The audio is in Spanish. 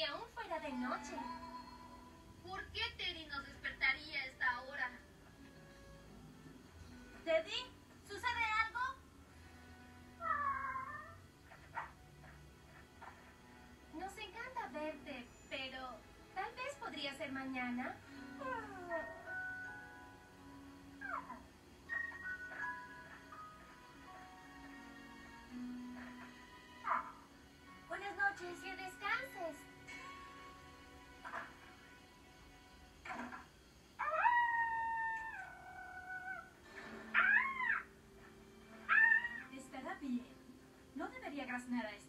Y aún fuera de noche. ¿Por qué Teddy nos despertaría a esta hora? ¿Teddy? ¿Sucede algo? Nos encanta verte, pero tal vez podría ser mañana. Buenas noches. Que descanses. Estará bien. No debería graznar a